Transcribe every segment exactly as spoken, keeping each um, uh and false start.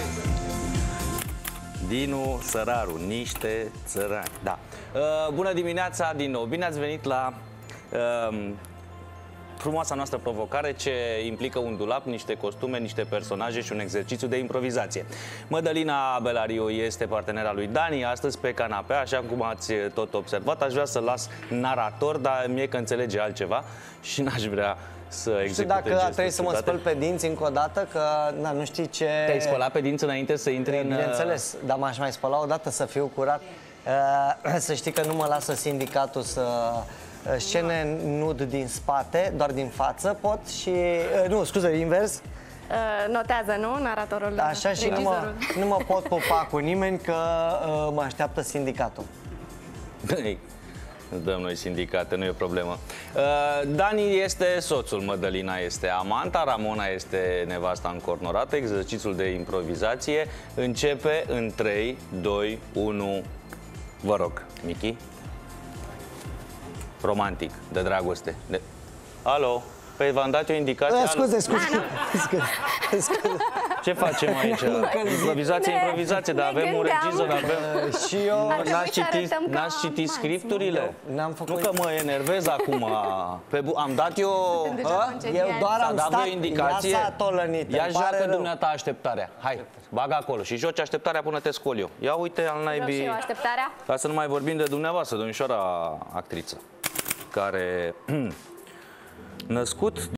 Dinu Săraru, niște țărani. Da. Uh, bună dimineața din nou. Bine ați venit la uh, frumoasa noastră provocare ce implică un dulap, niște costume, niște personaje și un exercițiu de improvizație. Mădălina Belariu este partenera lui Dani astăzi pe canapea, așa cum ați tot observat. Aș vrea să las narator, dar mie că înțelege altceva și n-aș vrea să execute. Și dacă trebuie să mă spăl pe dinți încă o dată, că na, nu știi ce... Te-ai spălat pe dinți înainte să intri în... Bineînțeles, dar m-aș mai spăla o dată să fiu curat. Uh, să știi că nu mă lasă sindicatul să... Scene nud din spate, doar din față pot și... Uh, nu, scuze, invers. Uh, notează, nu? Naratorul. Așa și nu mă, nu mă pot pupa cu nimeni că uh, mă așteaptă sindicatul. Dăm noi sindicate, nu e o problemă. uh, Dani este soțul, Mădălina este amanta, Ramona este nevasta încornorată. Exercițiul de improvizație începe în trei, doi, unu. Vă rog, Michi. Romantic, de dragoste de... Alo? Păi v-am dat eu indicație. uh, Scuze, scuze, scuze, scuze. Ce facem aici? Improvizație, improvizație, dar avem un regizor, avem... Uh, și eu... N-ați citit, n-ați citit scripturile? N-am făcut... Nu că mă enervez acum. Pe bu am dat eu... Eu doar am dat stat, o indicație. ea s-a tolănit. Ia joacă dumneata așteptarea. Hai, bagă acolo și joci așteptarea până te scol eu. Ia uite al naibii... Joc și eu așteptarea? Ca să nu mai vorbim de dumneavoastră, domnișoara actriță, care născut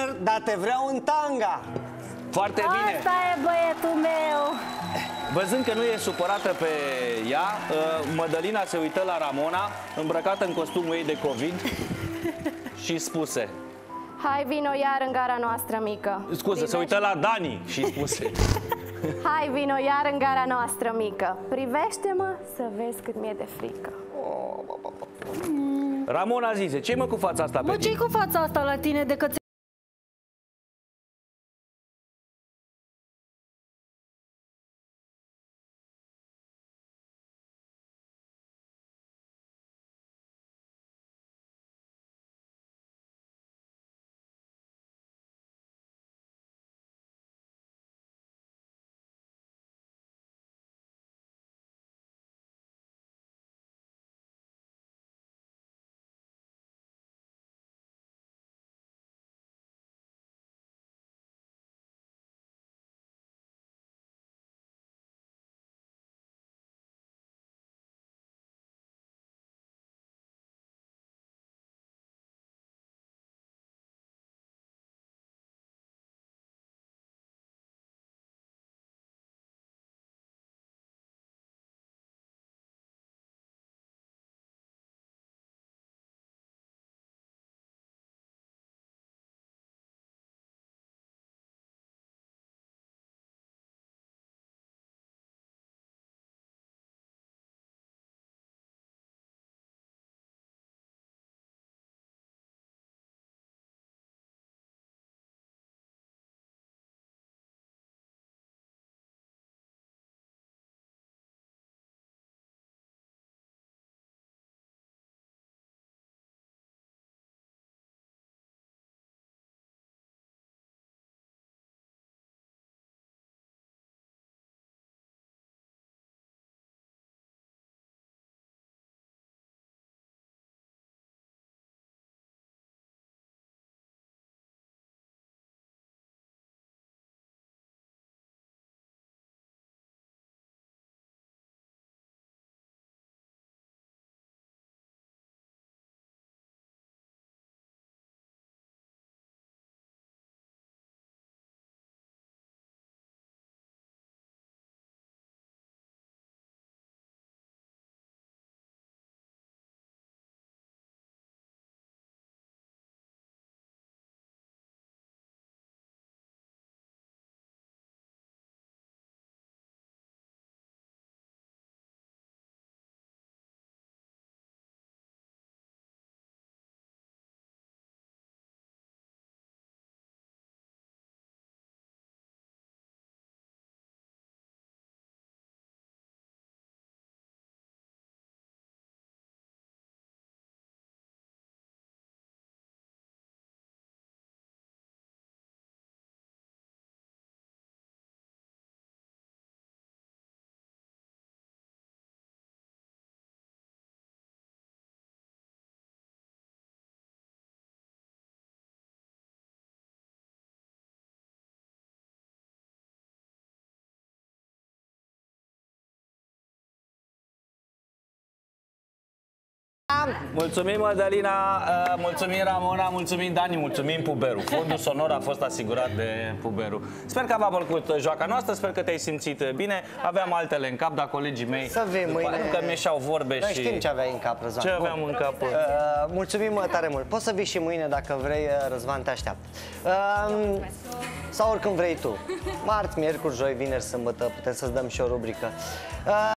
winner, dar te vreau în tanga. Foarte bine. Asta e băietul meu. Văzând că nu e supărată pe ea, Mădălina se uită la Ramona, îmbrăcată în costumul ei de COVID și spuse... Hai, vino iar în gara noastră mică. Scuze, se uită la Dani și spuse... Hai, vino iar în gara noastră mică. Privește-mă să vezi cât mi-e de frică. Ramona zise, ce-i mă cu fața asta pe Mă, ce-i tine? cu fața asta la tine de că Mulțumim, Mădălina, mulțumim, Ramona, mulțumim, Dani, mulțumim, Puberu. Fondul sonor a fost asigurat de Puberu. Sper că v-a plăcut joaca noastră, sper că te-ai simțit bine. Aveam altele în cap, dar colegii mei... Să vii mâine... Nu că mi-eșau vorbe Noi și... știm ce aveai în cap, Răzvan. Ce aveam în cap? Uh, mulțumim tare mult. Poți să vii și mâine dacă vrei, Răzvan te așteaptă. Uh, sau oricând vrei tu. Marți, miercuri, joi, vineri, sâmbătă, putem să-ți dăm și o rubrică. Uh,